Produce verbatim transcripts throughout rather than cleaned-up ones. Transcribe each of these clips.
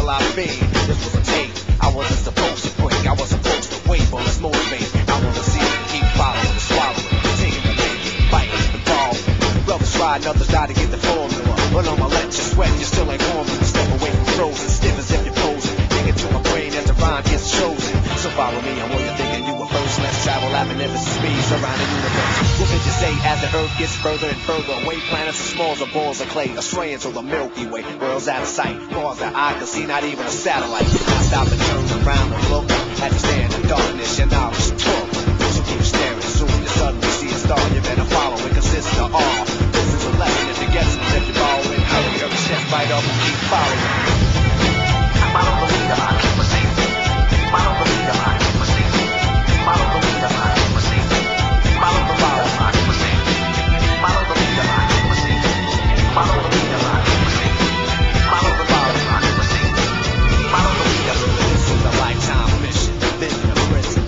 I fade. This was a tape I wasn't supposed to break. I was supposed to wait, but let's motivate. I wanna see it, keep following, swallowing, taking the bait, fighting, evolving. Brothers try and others die to get the formula. But I'ma let you sweat, you still ain't warm. You step away from frozen, stiff as if you're posing. Dig into my brain as the rhyme gets chosen. So follow me, I'm where you're thinking you were first. Let's travel, having ever speeds around the universe. What did you say as the earth gets further and further away? Planets as small as balls of clay, astray into the Milky Way. Worlds out of sight, far as the eye can see, not even a satellite. I stop and turn around and look at you stand in darkness, your knowledge took. So keep staring, soon you suddenly see a star. You better follow it, cause it's the all. This is a lesson if you get it, if you follow it. Hurry, hurry, step right up and keep following. Follow the leader, I keep a seat. Follow the leader, I keep a seat. Follow the leader, I keep a seat. Follow the leader, I keep a seat. Follow the leader, I keep a seat. Follow the leader, I keep a seat. Follow the leader, I keep a seat. Follow the leader. This is a lifetime mission, vision of prison.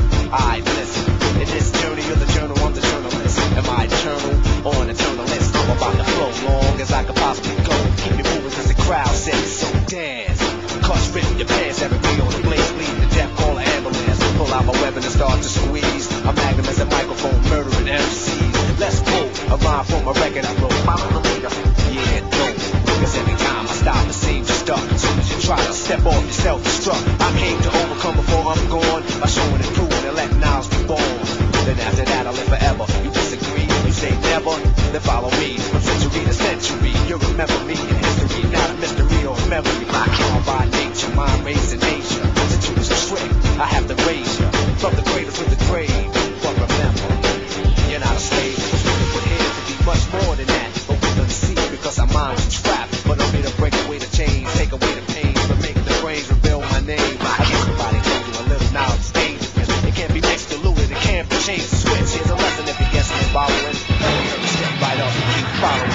I listen. In this journey of the journal, I'm the journalist. Am I eternal or an eternalist? I'm about to flow long as I could possibly go. Keep it moving cause the crowd says so. Dance. Cuss rip your pants, every beat on the blaze, bleeding to death, call an ambulance. Pull out my weapon and start to squeeze. I'm magnum as a microphone, murdering M Cs. Let's pull a rhyme from a record I wrote. Follow the leader. Yeah, don't. Cause every time I stop, it seems you're stuck. As soon as you try to step off, you're self-destruct. I came to overcome before I'm gone by showing and proving and letting knowledge be born. Then after that, I'll live forever. You disagree, you say never, then follow me. From century to century, you'll remember me in history, not a mystery or a memory. I call by nature, mind raising nature. Since you was a trick, I have to raise you from the cradle to the grave. But remember, you're not a slave. We're here to be much more than that. But we don't see it because our minds are trapped. But I'm here to break away the chains, take away the pain, but make the brains reveal my name. I guess somebody told you a little knowledge is dangerous. It can't be mixed, diluted, it can't be changed. Switch, here's a lesson if you guess me following. Step right up and keep following.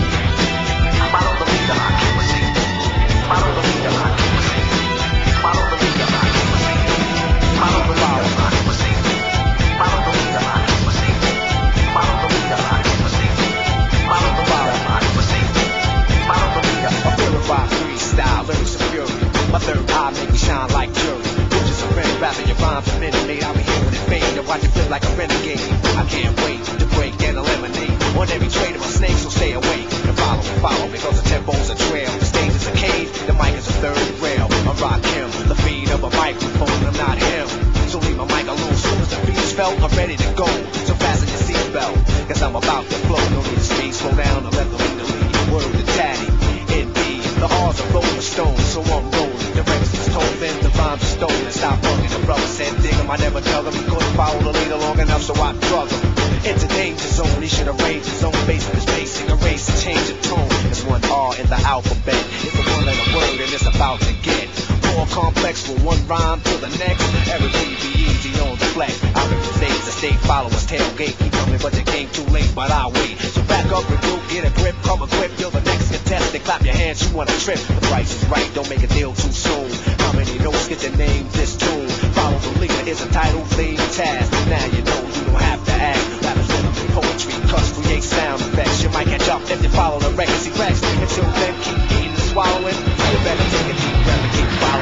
Follow the leader, I keep a seat. Follow the leader, I keep a seat. Follow the leader, I keep a seat. Follow the leader, I keep a seat. Follow the leader, I keep a seat. Follow the leader, I keep a seat. Follow the leader, I keep a seat. Follow the leader. A purified freestyle, lyrics of fury. My third eye make me shine like jury. You're just a friend rapping your rhymes a minute made. I'll be here when it fade and watch you feel like a renegade. I can't wait to break and eliminate on every trade of a snake, so stay awake and follow and follow because the tempo's a trail. The stage is a cage, the mic is a third rail. I'm Rock him, the feed of a microphone, I'm not him. So leave my mic alone, soon as the beat is felt, I'm ready to go. So fasten your seatbelt, cause I'm about to flow. No need to speed, slow down, or let the leader lead. Word to daddy, indeed. The R's are rolling stone, so I'm rolling. The records is told, then the rhymes are stolen. Stop bugging, the brother said dig him, I never dug him. He couldn't follow the leader long enough, so I drug him. Into danger zone, he should arrange his own base of his basic, erase and change the tone. There's one R in the alphabet, it's the one letter word and it's about to get more complex from one rhyme to the next. Everything be easy on the flex. I rip the stage, the state followers tailgate. Keep coming, but you came too late, but I'll wait. So back up, review, get a grip, come equipped. You're the next contestant, clap your hands, you want a trip. The price is right, don't make a deal too soon. How many notes get your name this tune? Follow the leader is a title, theme, task. Now you know you don't have to ask. Rappers, rhythm, poetry, cuss, create sound effects. You might catch up if you follow the legacy Rex. Until then, keep eating and swallowing. You better take a deep breath and keep following.